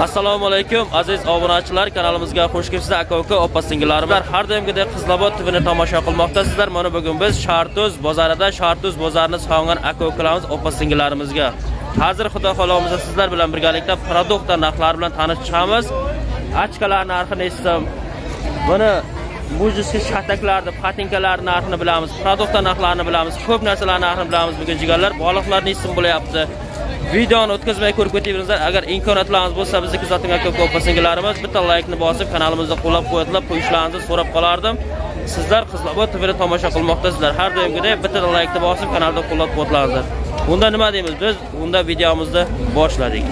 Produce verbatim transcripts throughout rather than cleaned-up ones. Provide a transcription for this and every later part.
Assalomu alaykum aziz obunachilar, kanalimizga xush kelibsizlar. Aka-uka, opa-singillarimiz, har doimgidek Qizlobod T V'ni tomosha qilmoqdasizlar. Mana bugun biz Shartuz bozorida Shartuz bozorini sog'ingan aka-ukalarimiz, opa-singillarimizga hozir xudo xohlasa sizlar bilan birgalikda produktlar narxlari bilan tanishamiz. Achkalar narxini eshitsam, buni bujisi shataklarni, patinkalarning narxini bilamiz, produktlar narxlarini bilamiz, ko'p narsalar narxini bilamiz. Bugun jigarlar, baliqlarning isim bo'layapti. Videoni o'tkazmay ko'rib ketaveringizlar. Agar imkoniyatlaringiz bo'lsa, bizni kuzating aka-uka, opa-singillarimiz, bitta laykni bosib, kanalimizni qo'llab qo'yinglar, qo'yishlaringizni so'rab qolardim. Sizlar Qizlobod T V'ni tomosha qilmoqdasizlar. Har doimgidek bitta laykni bosib, kanalda qo'llab qo'yinglar. Unda nima deymiz biz? Unda videomizni boshladik.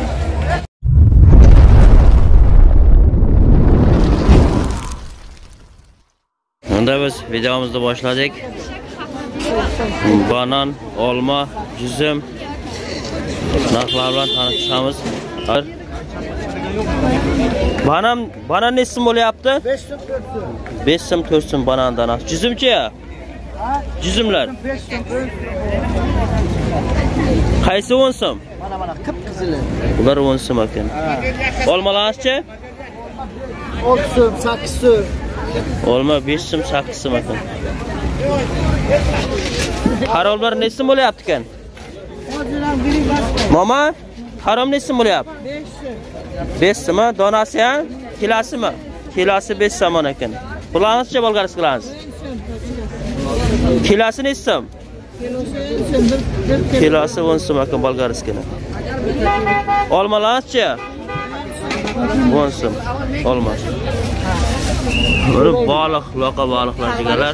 Unda biz videomizni boshladik. Banan, olma, üzüm narxlar bilan tanishamiz. Banan, banan ne isim bo'layapti? besh so'm to'rt so'm banan danasi. Üzümchi ya? Üzümler. Qaysi o'n so'm? Mana mana qip-qizili. Bular o'n so'm ekan. Olmalarchi? olti so'm, sakkiz so'm. Olma besh so'm, sakkiz so'm ekan. Haromlar ne isim bo'layapti ekan? Mama, harom ne isim bo'layapti? besh so'm. Donasi ha? Kilosimi? Kilosi besh so'm ekan. Bularni-chi bolgaris qilamiz? Kilosi ne isim? Kilosi o'n so'm ekan bolgariskini. Olmalarchi? o'n so'm. Olma. Bir baliq, loqa baliqlar jigarlar.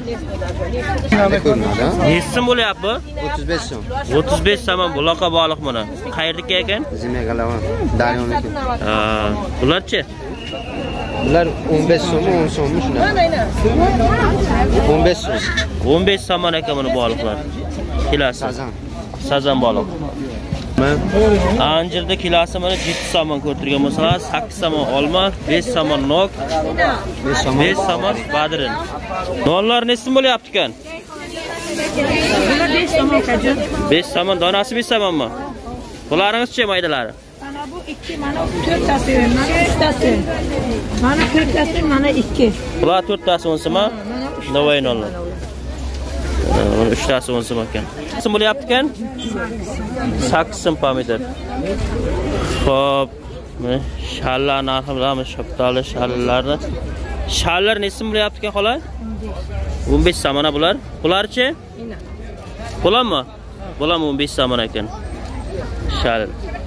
Ne isim bo'lyapti bu? o'ttiz besh so'm. o'ttiz besh so'm bu loqa baliq mana. Qayerdiki ekan? Zimegalavan, Daryoniki. Ha, bularchi? Bular o'n besh so'm, o'n so'mmi shuna? o'n besh so'm. o'n besh so'm ekan buni baliqlar. Kilosi. Sazan. Sazan baliq. Anjirda kilosi mana yetti so'm ko'rtirgan bo'lsalar, sakkiz so'm olma, besh so'm nok, besh so'm badrin. Nonlar ne isim bo'lyapti ekan? Bular besh so'm ekan. besh so'm, donasi besh so'mmi? Bularingiz-chi maydalari? Mana bu ikki, mana to'rttasi, mana uchtasi. Mana to'rttasi, mana ikki. Bular to'rttasi o'n so'm, Navoiy nonlar. Mana uchtasi o'n so'm ekan. Isim bo'lyapti ekan? sakkiz so'm pomidor. Xo'p, shallar narxi bilamiz, shaptali shallarni. Shallar ne isim bo'lyapti ekan xola? o'n besh so'm mana bular. Bularchi? Bularmi? Bular o'n besh so'm ekan. Shal.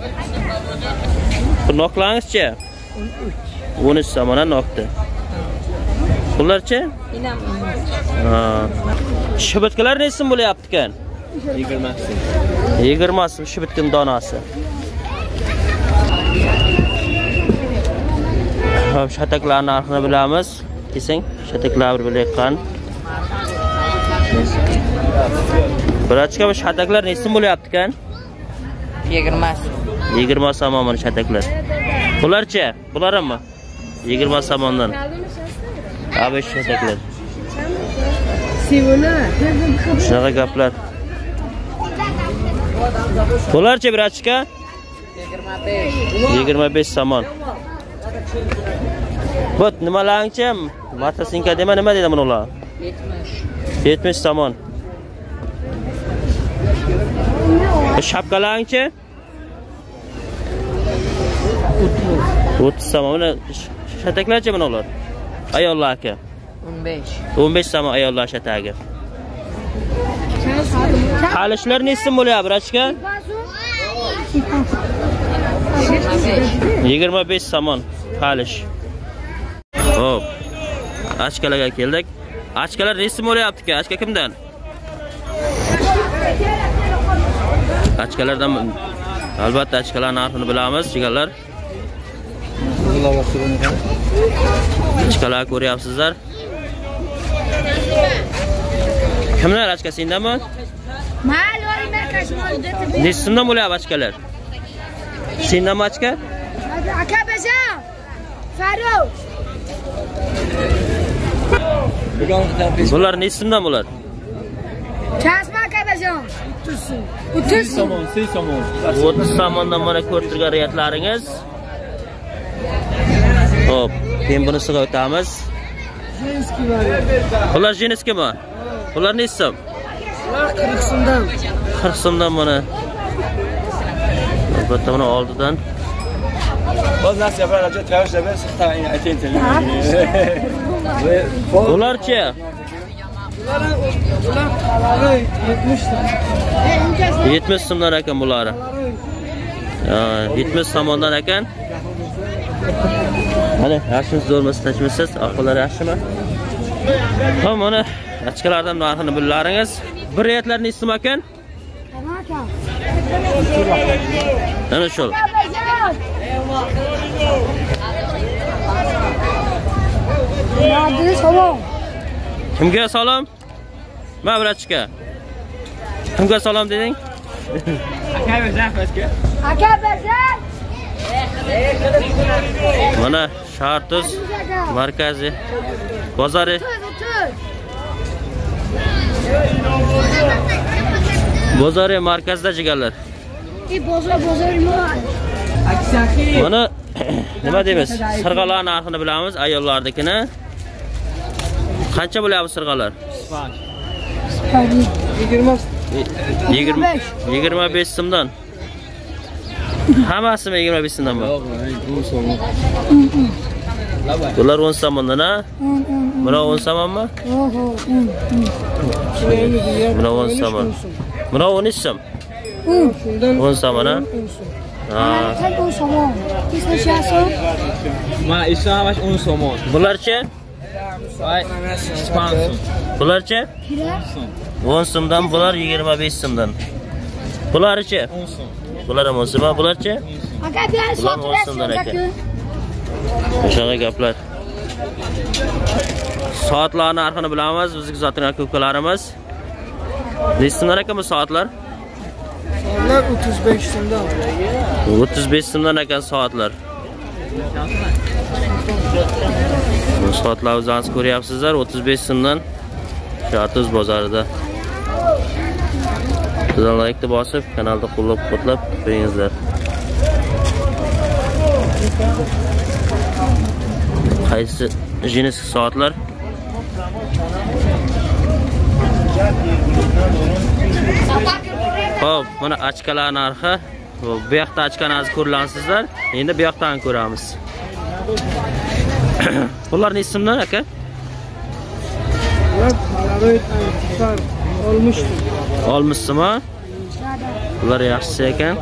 Bu noklaringizchi? o'n uch so'm nokda. Bularchi? Ha. Shibitkalar ne isim bo'lyapti ekan? yigirma so'm. yigirma so'm shibitkim donasi. Hop, shataklar narxini bilamiz. Kesing, shataklar bir bileqqan. Birachka bu shataklar ne isim bo'lyapti ekan? yigirma so'm. yigirma so'm mana shataklar. Bularchi? Bularmi? yigirma so'mdan. Abi shataklar. Shunaqa gaplar. Bularchi birachka? yigirma besh so'm. Bot nimalarchi? Matasinka dema nima dedi buni ular? yetmish so'm. Bu shapkalarchi? o'ttiz so'm. Mana shataklarchi buni ular? Ayollar aka. o'n besh. o'n besh so'm ayollar shatagi. Qalishlar ne isim bo'lyapti, birachka? yigirma besh so'm qalish. Xo'p. Achkalarga keldik. Achkalar ne isim bo'lyapti ekan? Achka kimdan? Achkalardan albatta achkalar narxini bilamiz, jigarlar. Achkalar ko'ryapsizlar. Kimlar achka sendami? Mal o'ynar kashmolda. Ne isimdan bo'lyapti achkalar? Sendami achka? Aka bezam. Farruh. Bular ne isimdan bular? Kasma aka bezam. o'ttiz so'm. o'ttiz so'mdan mana ko'rtirgan reyatlaringiz. Xo'p, keyin bunisiga o'tamiz. Jinski var. Bular jinskimi? Bular ne so'm? Ular qirq so'mdan. qirq so'mdan buni. Albatta buni oldidan. Boz nasıl yapar acaba tavsiye eder sıkta ayten tele. Ularchi? Ular ular yetmiş so'm. yetmish so'mdan ekan bulari. Ha, yetmish so'mdan ekan. Mana yaxshimiz zo'rmas, tashmisiz, aqllar yaxshimi? Ha, mana ochkalardan narxini billaringiz. Bir reyatlarni ismi ekan? Ana shu. Kimga salom? Ma brachka. Kimga salom deding? Aka bersan pastga. Aka bersan. Mana Shartuz markazi bozori. Bozori markazida jigarlar. E bozor bozormi? Mana nima deymiz? Sirg'alar narxini bilamiz, ayollardikini. Qancha bo'lyapti sirg'alar? yigirma. yigirma besh so'mdan. Hammasimi yigirma besh so'mdan bor. Bular o'n so'mdan, ha? Mana o'n so'mmi? Mana o'n so'm. Mana o'n so'm. o'n so'm, ha? Ha. on so'm. Ismashasi? Ma isa havash o'n so'm. Bularchi? Ay, spanson. Bularchi? o'n so'mdan, bular yigirma besh so'mdan. Bularchi? o'n so'm. Bular ham o'n so'm, bularchi? Aka bilan so'mdan ekan. O'shaga gaplar. Soatlar narxini bilamiz, bizning zotin aka-ukalarimiz. Nechtalar ekan bu soatlar? Soatlar o'ttiz besh so'mdan. o'ttiz besh so'mdan ekan soatlar. Bu soatlar o'zingiz ko'ryapsizlar, o'ttiz besh so'mdan Shartuz bozorida. Sizlar like bosib, kanalda qo'llab-quvvatlab qo'yingizlar. Qaysi jinsk soatlar? Xo'p, mana ochkalar narxi. Bu yoqda ochkanazni ko'rlansizlar. Endi bu yoqdan ko'ramiz. Bular ne so'mdan aka? Ular Polaroid antikvar olmishdi. olmishmi? Bular yaxshi ekan.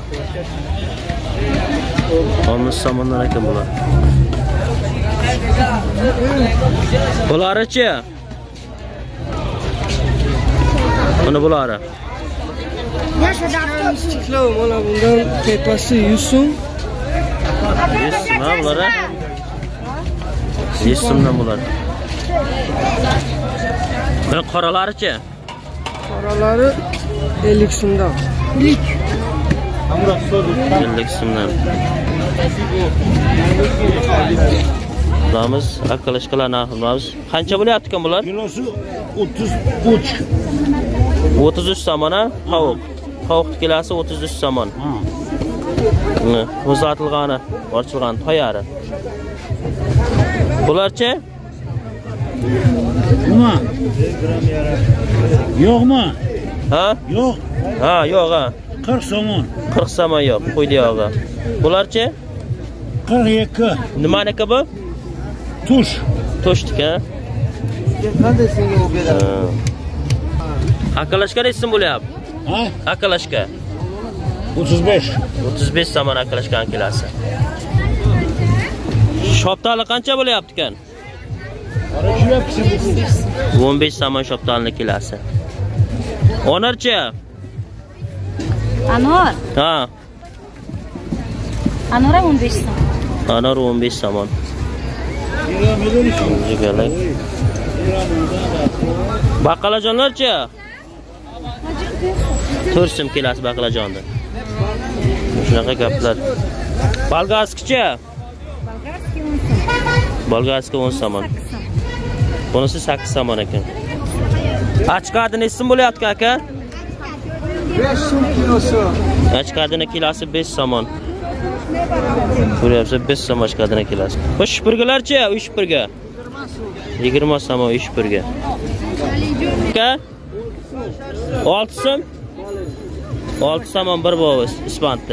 olmish so'mdan ekan bular. Bularichi? Buni bulari. Istiklov mana bundan tepasi yuz so'm. yuz so'm bular. yuz so'mdan bular. Buni qoralarichi? Qoralari ellik so'mdan. ellik so'mdan. Bilamiz, akalashkalar narximiz. Qancha bo'lyapti ekan bular? Kilosu o'ttiz uch. o'ttiz uch so'm, ha? Qovuq. Qovuq kilosi o'ttiz uch so'm. Ha. Buni o'zatilgani, ochilgan toyari. Bularchi? Nima? Yo'qmi? Ha? Yo'q. Ha, yo'q, ha. qirq so'm. qirq so'm yo'q, qo'ydi yog'i. Bularchi? qirq ikki. Nimaniki bu? Tush. To'shdika. Qanday senga beradi? Akalashka resim bo'lyapti. Ha? Akalashka. o'ttiz besh. o'ttiz besh so'm akalashkan kilosi. Shoptali qancha bo'lyapti ekan? o'n besh so'm shoptalni kilosi. Onarchi? Anor. Ha. Anor o'n besh so'm. Anor o'n besh so'm. Jigarlar. Baqalajonlarchi? to'rt so'm kilosi baqalajonni. Shunaqa gaplar. Bolgarskicha? Bolgarski o'n so'm. Bunisi sakkiz so'm ekan. Achqadini ism bo'lyapti aka? besh so'm kilosi. Achqadini kilosi besh so'm. Ko'ryapsiz, besh so'm ochkadana kelasi. Bu shipirgalarchi, uch shipirga. yigirma so'm uch shipirga. Aka? olti so'm. olti so'm bir bovis ispanti.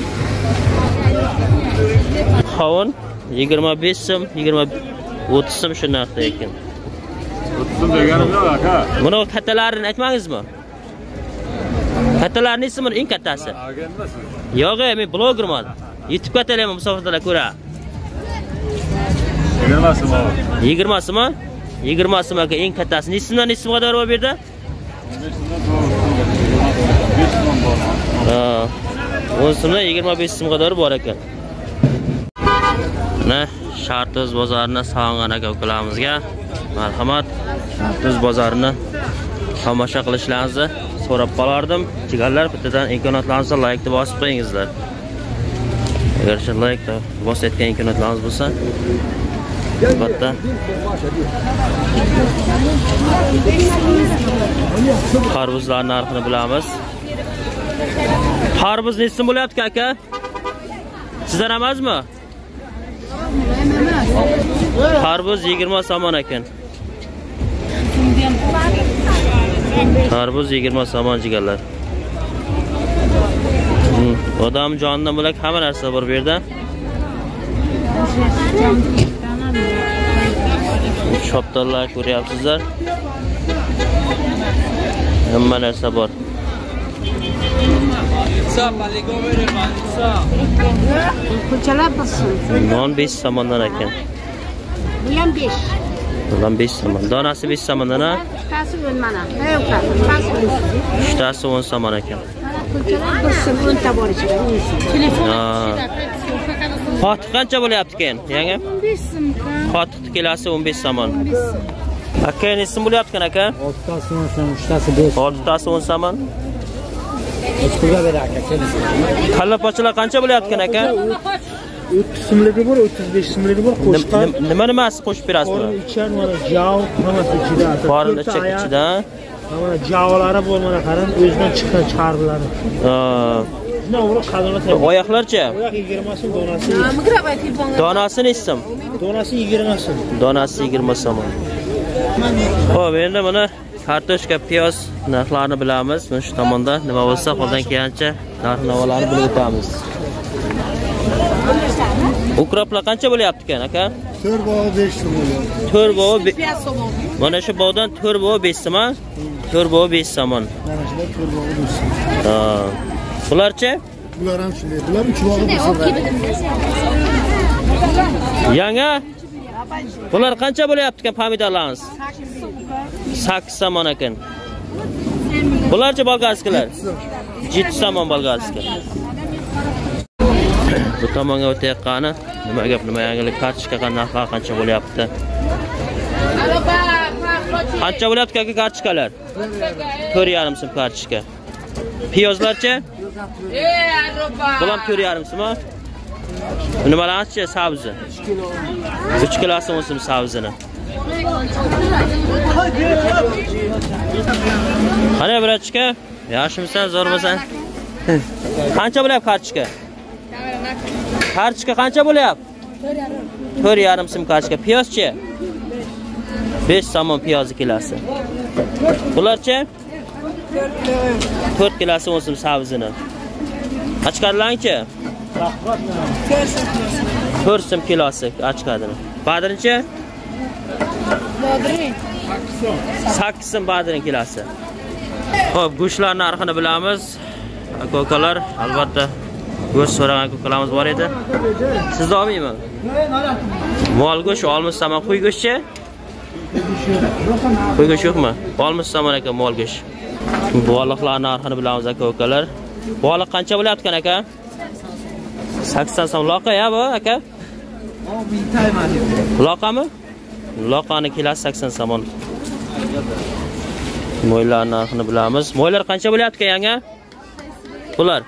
Qovun yigirma besh so'm, yigirma o'ttiz so'm shu narxda ekan. o'ttiz so'm deganim yo'q aka. Buni kattalarini aytmangizmi? Kattalarning ismi eng kattasi. Yo'q, men blogerman. YouTube kanalimda musofadalar ko'ra. yigirma so'm. yigirma so'm? yigirma so'm aka eng kattasi. Nesimdan nesim qadar bor bu yerda? Ha. o'n so'mdan yigirma besh so'm qadar bor ekan. Mana Shartoz bozorini sog'ingan aka ukalarimizga marhamat. Shartoz bozorini tomosha qilishlaringizni so'rab qolardim. Chiganlar bittadan imkoniyatlaringizni like deb bosib qo'yingizlar. Agar shu like deb bosayotgan imkoniyatlaringiz bo'lsa, albatta Qarvuzlar narxini bilamiz. Qarvuz nechi bo'lyapti aka? Sizlar emasmi? Qarvuz yigirma so'm ekan. Qarvuz yigirma so'm jigarlar. Odam jonidan bo'lak hamma narsa bor bu yerda. Shoptallar ko'ryapsizlar. Hamma narsa bor. Non besh so'mdan ekan. Bu ham besh. Bundan besh so'm. Donasi besh so'mdan a? Uchtasi o'n mana. Yo'q, uchtasi o'n so'm ekan. bir so'm o'nta bor ichida. Telefon. Xotiq qancha bo'lyapti ekan? Yangi? o'n besh so'm. Xotiq kelasi o'n besh so'm. Aka, nechi bo'lyapti ekan aka? oltitasi o'n so'm, uchtasi besh. oltitasi o'n so'm. Ochko'rga ber aka, keling. Kalla pochalar qancha bo'lyapti ekan aka? o'ttiz so'mligi bor, o'ttiz besh so'mligi bor, qo'shgan. Nima nimasi qo'shib berasizmi? Ichar mana jav, hammasi ichida. Qorinda ichida. Mana javlari bor, mana qarang, o'zidan chiqqan charbulari. Ha. Shuna o'g'ri qadrini tayyor. Oyoqlarcha? Oyoq yigirma so'm, donasi. Donasi nechi so'm? Donasi yigirma so'm. Donasi yigirma so'm. Xo'p, endi mana kartoshka, piyoz narxlarini bilamiz. Mana shu tomonda nima bo'lsa, qo'ldan kelgancha narx-navolarni bilib o'tamiz. Ukroplar qancha bo'lyapti ekan aka? to'rt bog'i besh so'm bo'lyapti. to'rt bog'i mana shu bog'dan to'rt bog'i besh so'm. to'rt bog'i besh so'm. Mana shular to'rt bog'i besh so'm. Ha. Bularchi? Bular ham shunday. Bular uch bog'i besh so'm. Yangi? Bular qancha bo'lyapti ekan pomidorlarimiz? sakkiz so'm ekan. Bularchi bolgarskilar? yetti so'm bolgarskilar. Bu tomonga o'tayotgani nima gap, nima yangilik, kartoshka narxi qancha bo'lyapti? Qancha bo'lyapti aka kartoshkalar? to'rt yarim so'm kartoshka. Piyozlarchi? Bu ham to'rt yarim so'm. Nimalarchi sabzi? uch kilosi o'n so'm sabzini. Qani birachka? Yaxshimisan, zo'rmisan? Qancha bo'lyapti kartoshka? Kartoshka qancha bo'lyapti? to'rt yarim so'm kartoshka. Piyozchi? besh so'm piyozi kilosi. Bularchi? to'rt kilosi o'n so'm sabzini. Ochkadlarchi? to'rt so'm kilosi ochkadini. Badrinchi? Badrin. sakkiz so'm badrin kilosi. Xo'p, go'shtlar narxini bilamiz. Aka-ukalar, albatta go'sht so'ragan aka-ukalarimiz bor edi. Sizda olmayman. Mol go'sht olmishman, qo'y go'shtchi? Qo'y go'sht yo'qmi? olmishman aka mol go'sht. Baliqlar narxini bilamiz aka-ukalar. Baliq qancha bo'lyapti ekan aka? sakson so'm loqa ya bu aka? Loqami? Loqani kilosi sakson so'm. Mo'ylar narxini bilamiz. Mo'ylar qancha bo'lyapti ekan yanga? Bular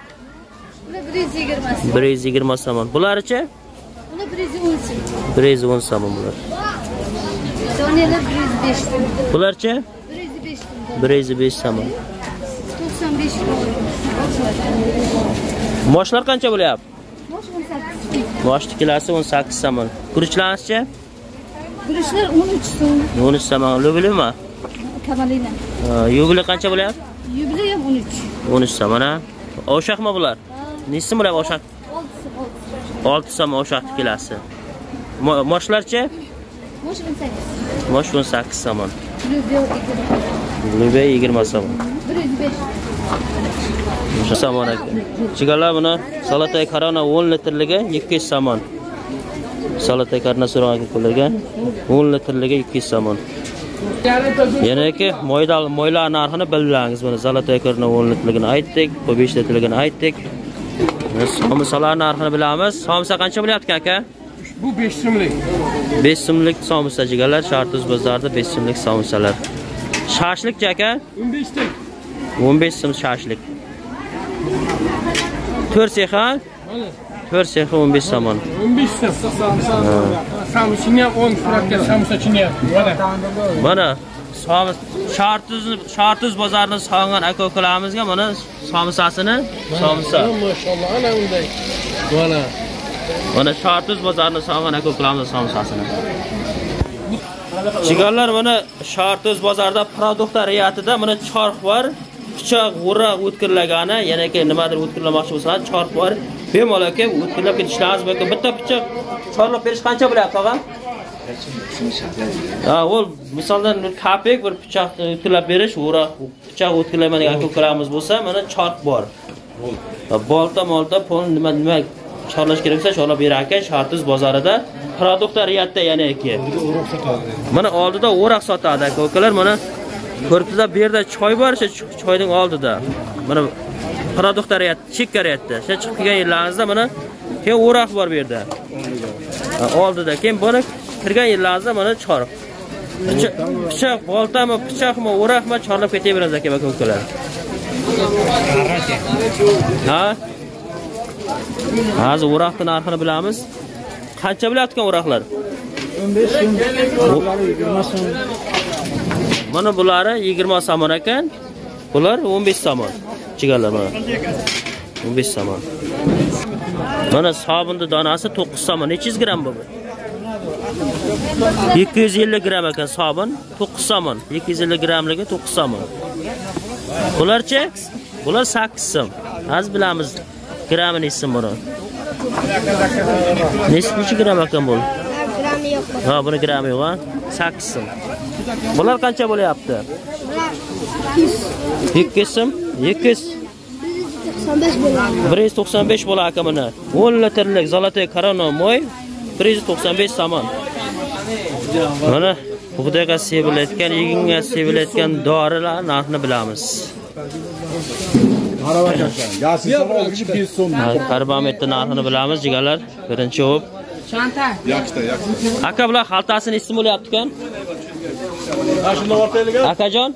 bir yuz yigirma so'm. Bularchi? Buni bir yuz o'n so'm. bir yuz o'n so'm bular. Donelar bir yuz besh so'm. Bularchi? bir yuz besh so'm. to'qson besh so'm. Moshlar qancha bo'lyapti? Boshli kilosi o'n sakkiz so'm. Guruchlarchi? Guruchlar o'n uch so'm. o'n uch so'm. Lubilimi? Kavalina. Yugli qancha bo'lyapti? Yugli ham o'n uch. o'n uch so'm, mana. Oshaqmi bular? Nechsi bo'lyapti oshaq? olti so'm oshaq kilosi. Moshlarchi? Mosh o'n sakkiz. Mosh o'n sakkiz so'm. Lubya yigirma. Lubya yigirma so'm. bir yuz besh. Somon aka. Chigallar buni salatay karona o'n litrligi ikki yuz so'm. Salatay karona so'ragan pullarga o'n litrligi ikki yuz so'm. Yanaki moydal moylar narxini bilsangiz, buni salatay karona o'n litrligini aytdik, bu besh litrligini aytdik. Biz somusalar narxini bilamiz. Somusa qancha bo'lyapti aka? Bu besh so'mlik. besh so'mlik somusa chigallar, Shartuz bozorida besh so'mlik somusalar. Shashlik aka? o'n besh lik. o'n besh so'm shashlik. to'rt sexa? to'rt sexa o'n besh so'm. o'n besh so'm. Samusini ham o'n suratga samusachini ham. Mana somus Shartuz Shartuz bozorini sog'gan aka-ukalamizga mana somusasini, somusa. Mashallah, ana unday. Mana. Mana Shartuz bozorini sog'gan aka-ukalamizning somusasini. Chigallar mana Shartuz bozorida produktlariyatida mana chorx bor. Pichoq, g'urra o'tkirlagani, yana ki nimadir o'tkirlamoqchi bo'lsangiz, chorx bor. Bemalol aka o'tkirlab ketishlaringiz mumkin. Bitta pichoq chorlab berish qancha bo'lyapti, tog'a? Ha, u misoldan kapek bir pichoq o'tkirlab berish, g'urra pichoq o'tkirlamaydigan aka-ukalarimiz bo'lsa, mana chorx bor. Bolta, molta, pul nima nima chorlash kerak bo'lsa, chorlab berar ekan Shartuz bozorida. Produktlariyatda yana ki. Mana oldida o'roq sotadi aka-ukalar, mana ko'ribsizlar, bu yerda choy bor, o'sha choyning oldida. Mana produktlariyat, chekkariyatda. O'sha chiqib kelgan yerlaringizda mana keyin o'roq bor bu yerda. Oldida. Keyin buni kirgan yerlaringizda mana chorq. Pichoq, boltami, pichoqmi, o'roqmi chorlab ketaveramiz aka-ukalar. Ha? Hozir o'roqning narxini bilamiz. Qancha bo'layotgan o'roqlar? o'n besh so'm. yigirma so'm. Mana bulari yigirma so'm ekan. Bular o'n besh so'm. Chigallar mana. o'n besh so'm. Mana sabunning donasi to'qqiz so'm. Necha yuz gramm bu? ikki yuz ellik gramm ekan sabun, to'qqiz so'm. ikki yuz ellik grammligi to'qqiz so'm. Bularchi? Bular sakkiz so'm. Az bilamiz grammini ism buni. Necha gramm ekan bu? Grammi yo'q. Ha, buni grammi yo'q, ha? sakkiz so'm. Bular qancha bo'lyapti? ikki yuz so'm, ikki yuz to'qson besh bo'ladi. bir yuz to'qson besh bo'lar ekan buni. o'n litrlik Zolotay Korona moy bir yuz to'qson besh so'm. Mana bug'doyga sevilayotgan, yeginga sevilayotgan dorilar narxini bilamiz. Karbometni narxini bilamiz, jigarlar. Birinchi o'p. Shanta. Yaxshida, yaxshida. Aka bular xaltasini ismi bo'lyapti-kan? Ashunda o'rtayliga. Akajon?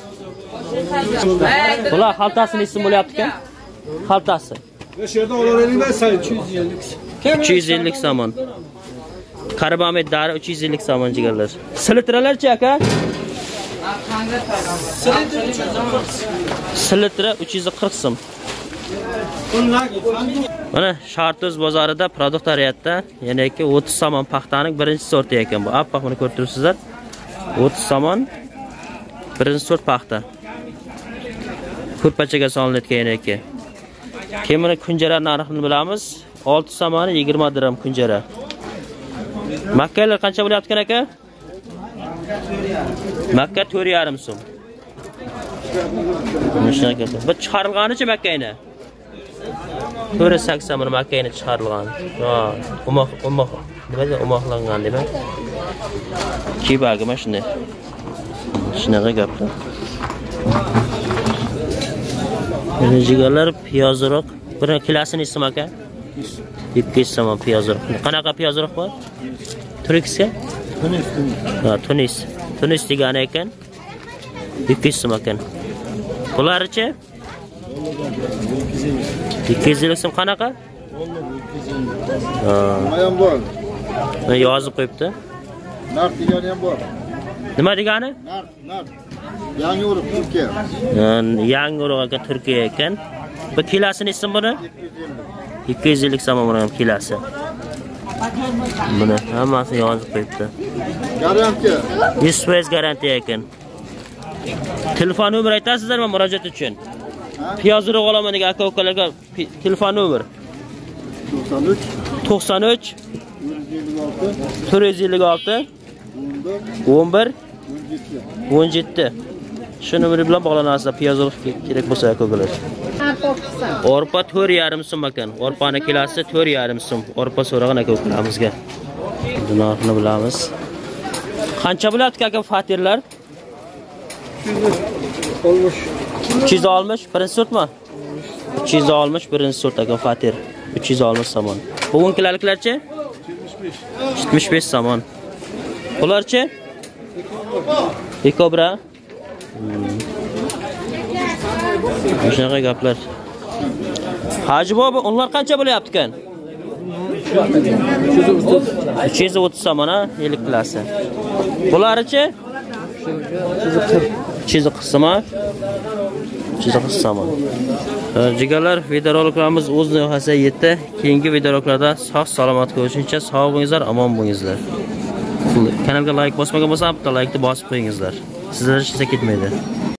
Bular xaltasini ismi bo'lyapti-kan? Xaltasi. Shu yerda olaveringlar, say uch yuz ellik so'm. Karbomet dari uch yuz ellik so'm jigarlar. Silitralarchi aka? Silitra uch yuz qirq so'm. Mana Shartuz bozorida produktlariyatda yana ki o'ttiz so'm paxtaning birinchi sorti ekan bu. Apaq buni ko'rib turibsizlar. o'ttiz so'm birinchi sort paxta. Ko'rpachaga solinayotgan yana ki. Keyin mana kunjara narxini bilamiz. olti so'm yigirma dirham kunjara. Makkalar qancha bo'lyapti aka? Makka to'rt yarim so'm. Nishonga. Bu chiqarilganicha Makkayni. to'rt sakson so'm Makkayni chiqarilgan. Ha, umoq, umoq. Nima deydi? Umoqlangan deb. Kibagi mana shunday. Shunaqa gaplar. Mana jigarlar piyozroq. Bir kilosini ismi aka? ikki yuz so'm piyozroq. Qanaqa piyozroq bor? Turkiya? Tunis. Ha, Tunis. Tunis degani ekan. ikki yuz so'm ekan. Bularchi? ikki yuz ellik so'm qanaqa? Ha. Nima ham bor? Mana yozib qo'yibdi. Narx degani ham bor. Nima degani? Narx, narx. Yangi urug' Turkiya. Yangi urug' ekan Turkiya ekan. Bu kilosini ismi buni? ikki yuz ellik so'm ham kelasi. Buni hammasi yozib qo'yibdi. Garantiya. yuz foiz garantiya ekan. Telefon nomer aytasizlarmi murojaat uchun? Piyoz urug' olaman degan aka-ukalarga telefon nomer to'qson uch to'rt yuz ellik olti o'n bir o'n yetti. Shu nomer bilan bog'lanasizlar piyoz urug' kerak bo'lsa aka-ukalar. Orpa to'rt yarim so'm ekan. Orpani kilosi to'rt yarim so'm. Orpa so'ragan aka-ukalamizga. Narxini bilamiz. Qancha bo'lyapti aka fatirlar? uch yuz oltmish birinchi sortmi? uch yuz oltmish birinchi sort aka fatir. uch yuz oltmish somon. Bugungilarchi? yetmish besh somon. Bularchi? Ekobra. Shunaqa gaplar. Haji bobo, ular qancha bo'lyapti ekan? uch yuz o'ttiz somon ha, ellik klasi. Bularichi? uch yuz qirq somon. uch yuz qirq somon. Jigarlar, videoroliklarimiz o'z nihoyasiga yetdi. Keyingi videoroliklarda sog' salomat ko'rishguncha sog' bo'lingizlar, omon bo'lingizlar. Kanalga like bosmagan bo'lsa, bitta like'ni bosib qo'yingizlar. Sizlar hech narsa ketmaydi.